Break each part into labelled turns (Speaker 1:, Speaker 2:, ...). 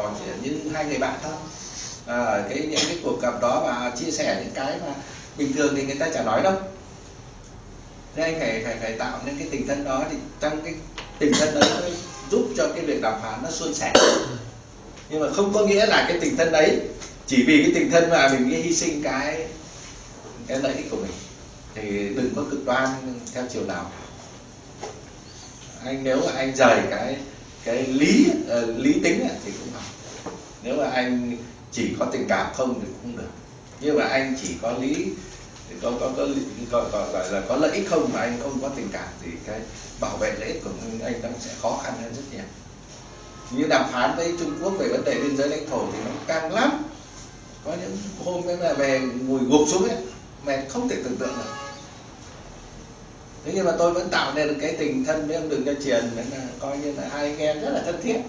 Speaker 1: trò chuyện như hai người bạn thôi. Những cái cuộc gặp đó và chia sẻ những cái mà bình thường thì người ta chả nói đâu. Thế anh phải tạo nên cái tình thân đó, thì trong cái tình thân đó mới giúp cho cái việc đàm phán nó suôn sẻ. Nhưng mà không có nghĩa là cái tình thân đấy chỉ vì cái tình thân mà mình hy sinh cái lợi ích của mình, thì đừng có cực đoan theo chiều nào. Nếu mà anh rời cái lý tính thì cũng không. Nếu mà anh chỉ có tình cảm không thì cũng không được. Nhưng mà anh chỉ có lý gọi là có lợi ích không mà anh không có tình cảm thì cái bảo vệ lợi ích của anh nó sẽ khó khăn hơn rất nhiều. Như đàm phán với Trung Quốc về vấn đề biên giới lãnh thổ thì nó căng lắm. Có những hôm cái là về ngồi gục xuống ấy, mệt không thể tưởng tượng được. Thế nhưng mà tôi vẫn tạo nên cái tình thân với ông Đường Cho Triền, nên là coi như là hai anh em rất là thân thiết.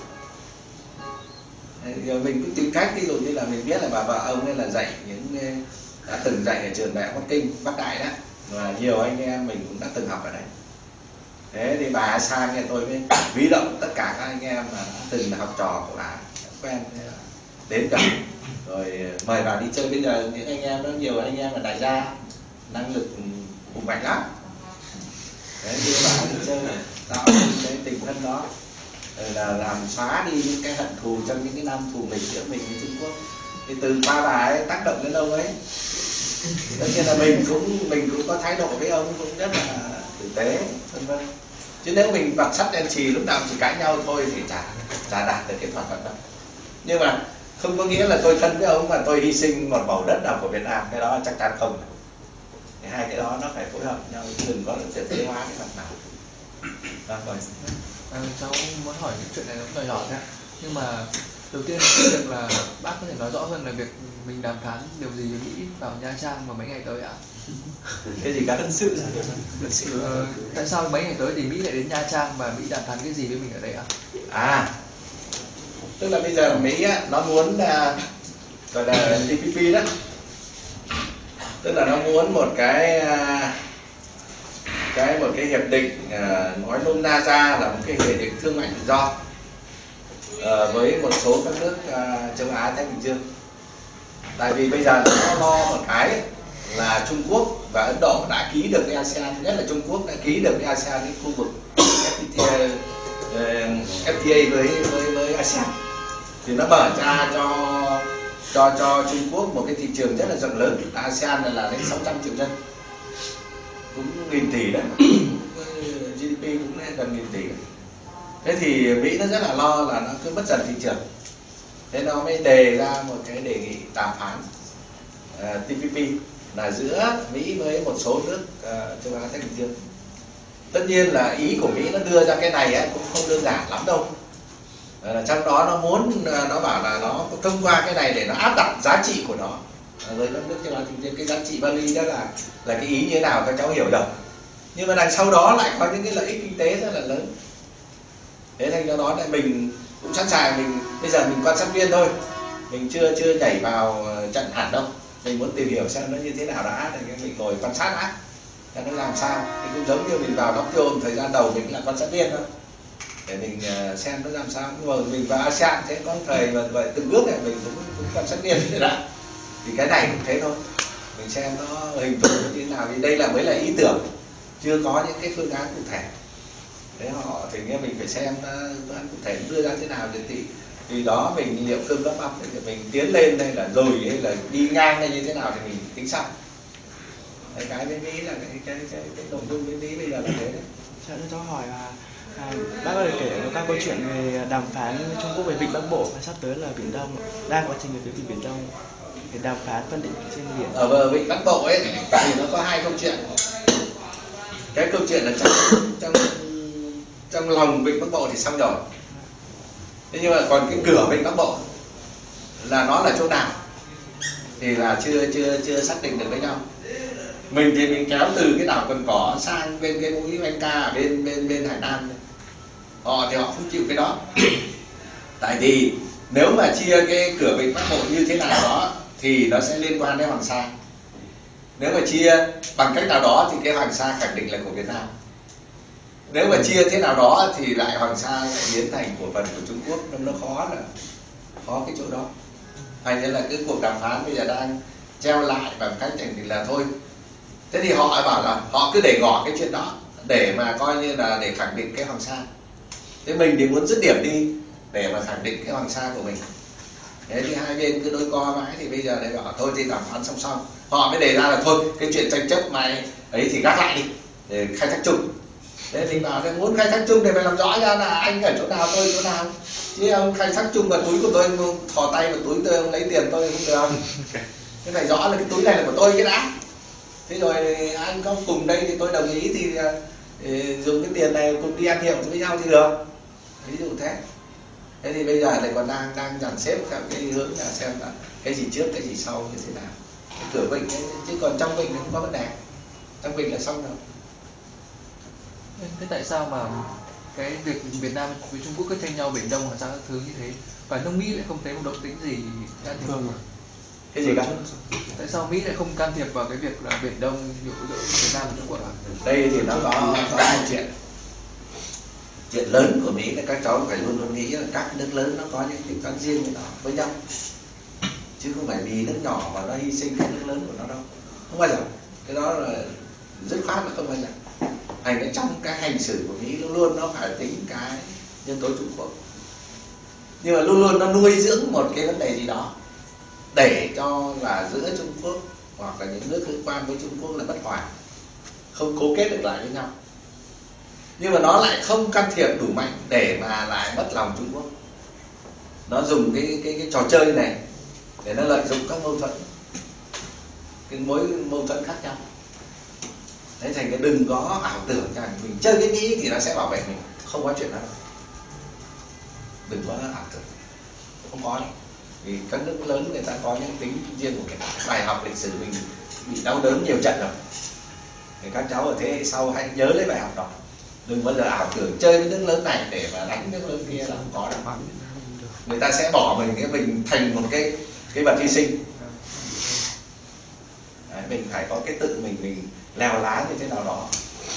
Speaker 1: Rồi mình cũng tìm cách, ví dụ như là mình biết là bà vợ ông ấy là dạy đã từng dạy ở trường Đại học Bắc Kinh, Bắc Đại đó, và nhiều anh em mình cũng đã từng học ở đấy. Thế thì bà sang nhà tôi mới huy động tất cả các anh em mà từng là học trò của bà quen đến gặp, rồi mời bà đi chơi. Bây giờ những anh em đó, nhiều anh em là đại gia, năng lực hùng mạnh lắm. Đấy, đưa bà đi chơi này, tạo cái tình thân đó, rồi là làm xóa đi những cái hận thù trong những cái năm thù nghịch giữa mình với Trung Quốc. Thì từ ba bà ấy tác động đến ông ấy, tất nhiên là mình cũng có thái độ với ông cũng rất là tử tế, vân vân. Chứ nếu mình vặt sắt đen chì lúc nào chỉ cãi nhau thôi thì chả đạt được cái thỏa thuận đâu. Nhưng mà không có nghĩa là tôi thân với ông mà tôi hy sinh một mẩu đất nào của Việt Nam, cái đó chắc chắn không. Thì hai cái đó nó phải phối hợp nhau, đừng có thực tế hóa cái mặt nào.
Speaker 2: Cháu muốn hỏi những chuyện này nó cũng nhỏ nhỏ thôi, nhưng mà đầu tiên là việc là bác có thể nói rõ hơn là việc mình đàm phán điều gì với Mỹ vào Nha Trang vào mấy ngày tới ạ?
Speaker 1: Cái gì cả
Speaker 3: Quân sự
Speaker 2: tại sao mấy ngày tới thì Mỹ lại đến Nha Trang và Mỹ đàm phán cái gì với mình ở đây ạ?
Speaker 1: Tức là bây giờ Mỹ nó muốn gọi là TPP đó, tức là nó muốn một cái hiệp định, nói nôm na ra là một cái hiệp định thương mại tự do với một số các nước châu Á Thái Bình Dương. Tại vì bây giờ nó lo một cái là Trung Quốc và Ấn Độ đã ký được với ASEAN, nhất là Trung Quốc đã ký được với ASEAN cái khu vực FTA với ASEAN, thì nó mở ra cho Trung Quốc một cái thị trường rất là rộng lớn. ASEAN là đến 600 triệu dân, cũng 1.000 tỷ đấy, GDP cũng gần 1.000 tỷ. Thế thì Mỹ nó rất là lo là nó cứ mất dần thị trường, thế nó mới đề ra một cái đề nghị đàm phán TPP là giữa Mỹ với một số nước châu Á Thái Bình Dương. Tất nhiên là ý của Mỹ nó đưa ra cái này cũng không đơn giản lắm đâu. Trong đó nó bảo là nó thông qua cái này để nó áp đặt giá trị của nó với các nước châu Á Thái Bình Dương. Cái giá trị value đó là cái ý như thế nào các cháu hiểu được. Nhưng mà đằng sau đó lại có những cái lợi ích kinh tế rất là lớn. Thế thành do đó lại mình cũng sẵn sàng, bây giờ mình quan sát viên thôi, mình chưa nhảy vào trận hẳn đâu. Mình muốn tìm hiểu xem nó như thế nào đã, thì mình ngồi quan sát đã, xem nó làm sao. Thì cũng giống như mình vào Tokyo thời gian đầu mình là quan sát viên thôi, để mình xem nó làm sao. Nhưng mà mình vào ASEAN thế có thời mà vậy từng bước này mình cũng quan sát viên thế đã. Thì cái này cũng thế thôi, mình xem nó hình thù như thế nào. Thì đây mới là ý tưởng, chưa có những cái phương án cụ thể. Thế thì nghe mình phải xem phương án cụ thể đưa ra thế nào, thì đó mình liệu cơm gấp bắp thì mình tiến lên đây là rồi hay là đi ngang hay như thế nào thì mình tính sau. Cái bên Mỹ là cái nội dung bên Mỹ bây giờ là thế đấy.
Speaker 3: Cháu hỏi là bác có thể kể một các câu chuyện về đàm phán Trung Quốc về Vịnh Bắc Bộ và sắp tới là Biển Đông, đang quá trình về phía Biển Đông để đàm phán phân định trên biển.
Speaker 1: Ở Vịnh Bắc Bộ ấy thì nó có hai câu chuyện. Cái câu chuyện là trong lòng Vịnh Bắc Bộ thì xong rồi. Thế nhưng mà còn cái cửa Vịnh Bắc Bộ là nó là chỗ nào thì là chưa xác định được với nhau. Mình thì mình kéo từ cái đảo Cồn Cỏ sang bên cái mũi Venca ở bên Hải Nam. Họ thì họ không chịu cái đó. Tại vì nếu mà chia cái cửa Vịnh Bắc Bộ như thế nào đó thì nó sẽ liên quan đến Hoàng Sa. Nếu mà chia bằng cách nào đó thì cái Hoàng Sa khẳng định là của Việt Nam. Nếu mà chia thế nào đó thì lại Hoàng Sa lại biến thành cổ phần của Trung Quốc, nó khó là có cái chỗ đó. Thành ra là cái cuộc đàm phán bây giờ đang treo lại bằng cách thì là thôi. Thế thì họ bảo là họ cứ để ngỏ cái chuyện đó để mà coi như là để khẳng định cái Hoàng Sa. Thế mình thì muốn dứt điểm đi để mà khẳng định cái Hoàng Sa của mình. Thế thì hai bên cứ đôi co mãi thì bây giờ lại bảo thôi thì đàm phán song song. Họ mới đề ra là thôi cái chuyện tranh chấp mày ấy thì gác lại đi để khai thác chung. Thế thì bảo muốn khai thác chung thì phải làm rõ ra là anh ở chỗ nào tôi chỗ nào, chứ ông khai thác chung vào túi của tôi, thò tay vào túi tôi ông lấy tiền tôi không được. Thế phải rõ là cái túi này là của tôi cái đã. Thế rồi anh có cùng đây thì tôi đồng ý thì dùng cái tiền này cùng đi ăn nhậu với nhau thì được, ví dụ thế. Thế thì bây giờ lại còn đang dàn xếp theo cái hướng là xem là cái gì trước cái gì sau như thế nào, cái cửa vịnh ấy, chứ còn trong vịnh không có vấn đề, trong vịnh là xong rồi.
Speaker 2: Thế tại sao mà cái việc Việt Nam với Trung Quốc cứ tranh nhau Biển Đông Hoàng Sa các thứ như thế, và nước Mỹ lại không thấy một động tĩnh gì can thiệp?
Speaker 1: Cái gì cả?
Speaker 2: Tại sao Mỹ lại không can thiệp vào cái việc là Biển Đông giữa Việt Nam và Trung Quốc ạ?
Speaker 1: Đây thì nó có một chuyện lớn của Mỹ là các cháu phải luôn luôn nghĩ là các nước lớn nó có những tính toán riêng với nhau, chứ không phải vì nước nhỏ mà nó hy sinh cái nước lớn của nó đâu, không bao giờ. Cái đó là dứt khoát là không bao giờ. Thành cái trong cái hành xử của Mỹ luôn luôn nó phải tính cái nhân tố Trung Quốc, nhưng mà luôn luôn nó nuôi dưỡng một cái vấn đề gì đó để cho là giữa Trung Quốc hoặc là những nước hữu quan với Trung Quốc là bất hòa, không cố kết được lại với nhau, nhưng mà nó lại không can thiệp đủ mạnh để mà lại mất lòng Trung Quốc. Nó dùng cái trò chơi này để nó lợi dụng các mâu thuẫn, cái mối mâu thuẫn khác nhau. Đấy, thành cái đừng có ảo tưởng rằng mình chơi cái Mỹ thì nó sẽ bảo vệ mình, không có chuyện đó đâu. Đừng có ảo tưởng, không có đâu. Vì các nước lớn người ta có những tính riêng của mình. Bài học lịch sử mình bị đau đớn nhiều trận rồi, thì các cháu ở thế hệ sau hãy nhớ lấy bài học đó. Đừng bao giờ ảo tưởng chơi với nước lớn này để mà đánh nước lớn kia là không có đâu. Người ta sẽ bỏ mình thành một cái vật hy sinh. Đấy, mình phải có cái tự mình lèo lái như thế nào đó,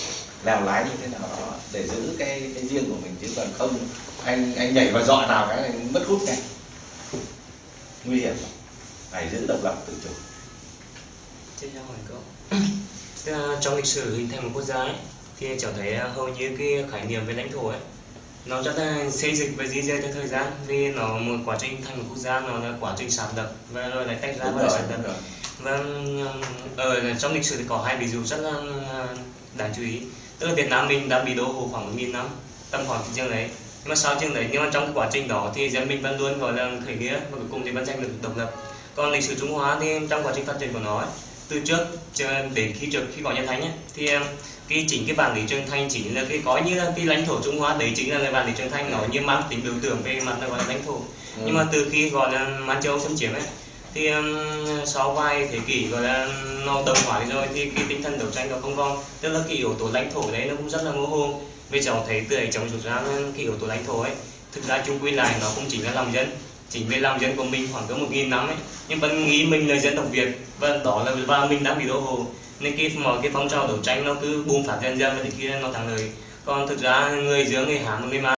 Speaker 1: để giữ cái riêng của mình, chứ còn không anh nhảy vào dọa nào cái mất hút ngay, nguy hiểm. Phải giữ độc lập tự chủ.
Speaker 4: Tiếp theo hỏi cậu, trong lịch sử hình thành một quốc gia ấy, thì cháu thấy hầu như cái khái niệm về lãnh thổ ấy nó rất là xây dịch và di rời theo thời gian, vì nó một quá trình thành một quốc gia, nó là quá trình sản lập và rồi lại tách ra và sản lập. Và ở trong lịch sử thì có hai ví dụ rất là đáng chú ý, tức là Việt Nam mình đã bị đô hộ khoảng 1000 năm, tầm khoảng cái chương đấy, nhưng mà sau chương đấy, nhưng mà trong cái quá trình đó thì dân mình vẫn luôn gọi là khởi nghĩa và cuối cùng thì vẫn giành được độc lập. Còn lịch sử Trung Hoa thì trong quá trình phát triển của nó ấy, từ trước đến khi có nhà Thanh ấy, thì chính cái vạn lý trường thành chính là cái coi như là cái lãnh thổ Trung Hoa đấy, chính là vạn lý trường thành, nó như mang tính biểu tượng về mặt là gọi là lãnh thổ. Nhưng mà từ khi gọi là Man Châu xâm chiếm ấy, thì sau vài thế kỷ gọi là nó đồng hóa rồi thì cái tinh thần đấu tranh nó không còn, tức là cái yếu tố lãnh thổ đấy nó cũng rất là mơ hồ. Vì cháu thấy từ ấy cháu rút ra cái yếu tố lãnh thổ ấy thực ra chung quy lại nó cũng chính là lòng dân, chính vì lòng dân của mình khoảng cỡ 1000 năm ấy, nhưng vẫn nghĩ mình là dân tộc Việt, và đó là và mình đang bị đô hộ, nên cái phong trào đấu tranh nó cứ bùng phát dần dần và đến khi nó thắng lợi. Còn thực ra người giữa người Hán và người Mã